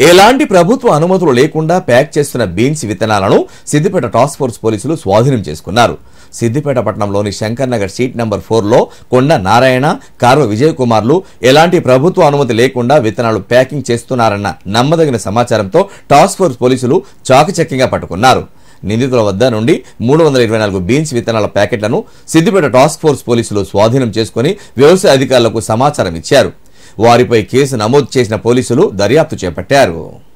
ఎలాంటి ప్రభుత్వ అనుమతులు లేకుండా ప్యాక్ చేస్తున్న బీన్స్ విత్తనాలను సిద్దిపేట టాస్క్ ఫోర్స్ పోలీసులు స్వాధీనం చేసుకున్నారు. సిద్దిపేట పట్టణంలోని శంకర్ నగర్ సీట్ నంబర్ 4లో కొండ నారాయణ, కార్వ విజయ్ కుమార్లు ఎలాంటి ప్రభుత్వ అనుమతి లేకుండా విత్తనాలు ప్యాకింగ్ చేస్తున్నారన్న నమ్మదగిన సమాచారంతో టాస్క్ ఫోర్స్ పోలీసులు చాకచక్యంగా పట్టుకున్నారు. నిందితుల వద్ద నుండి 324 బీన్స్ విత్తనాల ప్యాకెట్లను సిద్దిపేట టాస్క్ ఫోర్స్ పోలీసులు స్వాధీనం చేసుకుని వ్యవసాయ అధికారులకు సమాచారం ఇచ్చారు. వారిపై కేసు నమోదు చేసిన పోలీసులు దర్యాప్తు చేపట్టారు.